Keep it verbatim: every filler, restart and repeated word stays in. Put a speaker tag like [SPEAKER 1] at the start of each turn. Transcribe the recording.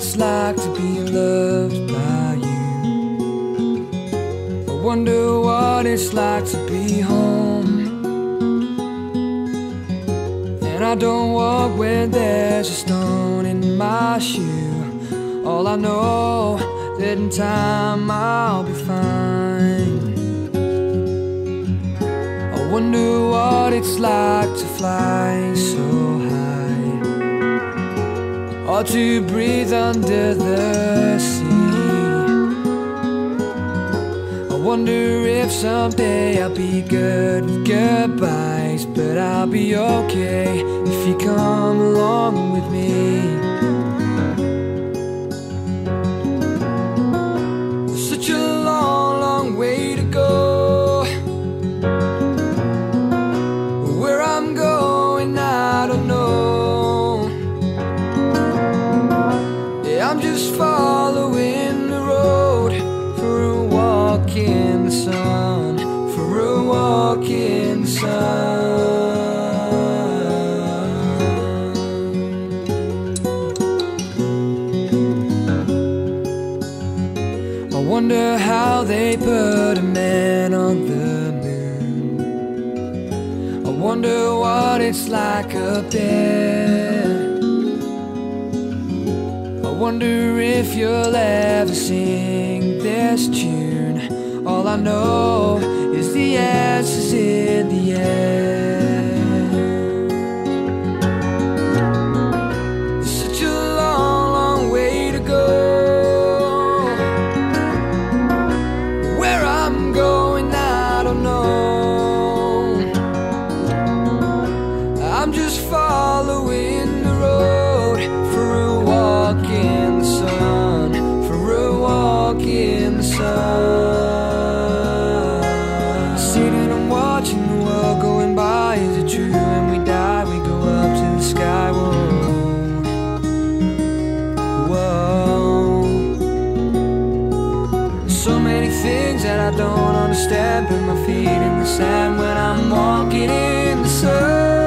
[SPEAKER 1] it's like to be loved by you. I wonder what it's like to be home. And I don't walk where there's a stone in my shoe. All I know, that in time I'll be fine. I wonder what it's like to fly so high, or to breathe under the sea. I wonder if someday I'll be good with goodbyes, but I'll be okay if you come along with me. Such a long, long way to go. Where I'm going, I don't know. Yeah, I'm just following the road for a walk in the sun, for a walk in the sun. I wonder how they put a man on the moon. I wonder what it's like up there. I wonder if you'll ever sing this tune. All I know is the answer's in the air. Such a long, long way to go. Where I'm going, I don't know. I'm just following the road for a walk in the sun, for a walk in the sun. Sitting and watching the world going by. Is it true when we die we go up to the sky? Whoa, whoa. So many things that I don't understand, put my feet in the sand when I'm walking in the sun.